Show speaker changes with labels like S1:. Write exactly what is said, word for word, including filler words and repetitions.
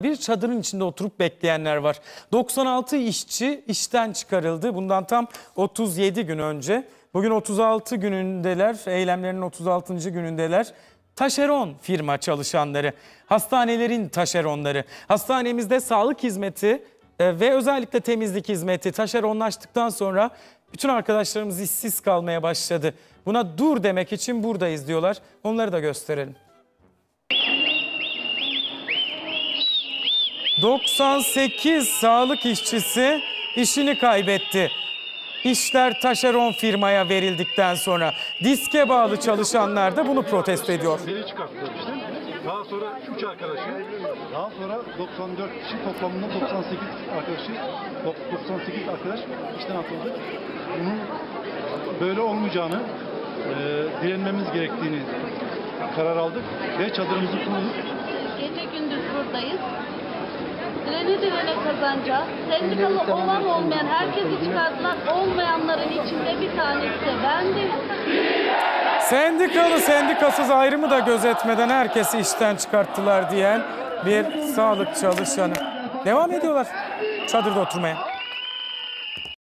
S1: Bir çadırın içinde oturup bekleyenler var. doksan altı işçi işten çıkarıldı. Bundan tam otuz yedi gün önce. Bugün otuz altı günündeler, eylemlerinin otuz altıncı günündeler. Taşeron firma çalışanları, hastanelerin taşeronları. Hastanemizde sağlık hizmeti ve özellikle temizlik hizmeti taşeronlaştıktan sonra bütün arkadaşlarımız işsiz kalmaya başladı. Buna dur demek için buradayız diyorlar. Onları da gösterelim. doksan sekiz sağlık işçisi işini kaybetti. İşler taşeron firmaya verildikten sonra diske bağlı çalışanlar da bunu protesto ediyor.
S2: Biri çıkarttılar işte. Daha sonra üç arkadaşı, daha sonra doksan dört kişi, toplamında doksan sekiz arkadaşı, doksan sekiz arkadaş işten atıldı. Bunun böyle olmayacağını, e, direnmemiz gerektiğini karar aldık ve çadırımızı kurduk.
S3: Gece gündüz buradayız. Direne direne kazanacağız. Sendikalı olan olmayan herkesi çıkartılan olmayanların içinde bir tanesi de bendim.
S1: Sendikalı sendikasız ayrımı da gözetmeden herkesi işten çıkarttılar diyen bir sağlık çalışanı. Devam ediyorlar çadırda oturmaya.